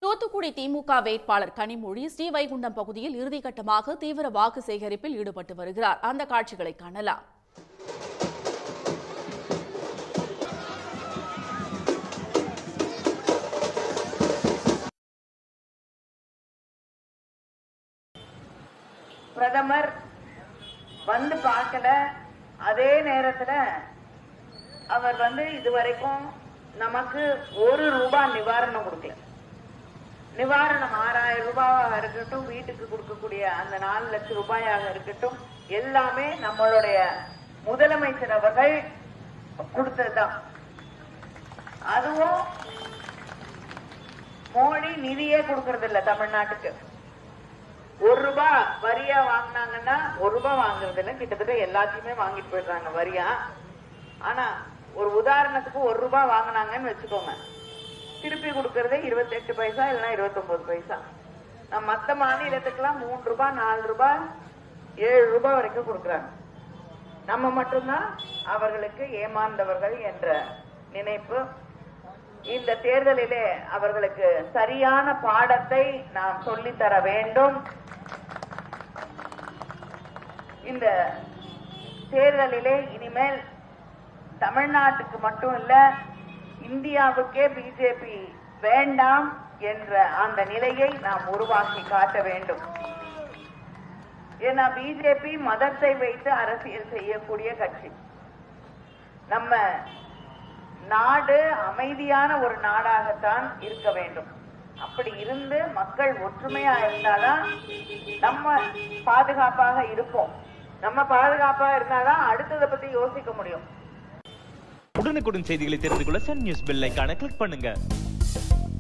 தூத்துக்குடி திமுக வேட்பாளர் கனிமொழி ஸ்ரீவைகுண்டம் பகுதியில் இறுதிக்கட்டமாக தீவிர வாக்கு சேகரிப்பில் ஈடுபட்டு வருகிறார். அந்த காட்சிகளை காணலாம். பிரதமர் வந்து பார்க்கல, அதே நேரத்துல அவர் இதுவரைக்கும் நமக்கு ₹1 நிவாரணம் கொடுக்கல. நிவாரணம் 6000 ரூபாயாக இருக்கட்டும், வீட்டுக்கு கொடுக்கக்கூடிய அந்த 4 லட்சம் ரூபாயாக இருக்கட்டும், எல்லாமே நம்மளுடைய முதலமைச்சர் அவர்கள் கொடுத்ததுதான். அதுவும் மோடி நிதியே கொடுக்கறது இல்ல. தமிழ்நாட்டுக்கு ₹1 வரியா வாங்கினாங்கன்னா ₹1 வாங்குறது இல்ல, கிட்டத்தட்ட எல்லாத்தையுமே வாங்கிட்டு போயிடுறாங்க வரியா. ஆனா ஒரு உதாரணத்துக்கு ₹1 வாங்கினாங்கன்னு வச்சுக்கோங்க, திருப்பி கொடுக்கறதே 28 பைசா இல்லைன்னா 29 பைசா. நம்ம மத்த மாநிலத்துக்கெல்லாம் ₹3, ₹4, ₹7 வரைக்கும் கொடுக்கறாங்க. நம்ம மட்டும்தான் அவர்களுக்கு ஏமாந்தவர்கள் என்ற நினைப்பு. இந்த தேர்தலிலே அவர்களுக்கு சரியான பாடத்தை நாம் சொல்லித்தர வேண்டும். இந்த தேர்தலிலே இனிமேல் தமிழ்நாட்டுக்கு மட்டும் இல்ல, இந்தியாவுக்கே பிஜேபி வேண்டாம் என்ற அந்த நிலையை நாம் உருவாக்கி காட்ட வேண்டும். ஏன்னா பிஜேபி மதத்தை வைத்து அரசியல் செய்யக்கூடிய கட்சி. நம்ம நாடு அமைதியான ஒரு நாடாகத்தான் இருக்க வேண்டும். அப்படி இருந்து மக்கள் ஒற்றுமையா இருந்தாதான் நம்ம பாதுகாப்பாக இருப்போம். நம்ம பாதுகாப்பாக இருந்தாதான் அடுத்ததை பத்தி யோசிக்க முடியும். உடனுக்குடன் செய்திகளை தெரிந்து கொள்ள சன் நியூஸ் பெல் ஐகானை கிளிக் பண்ணுங்க.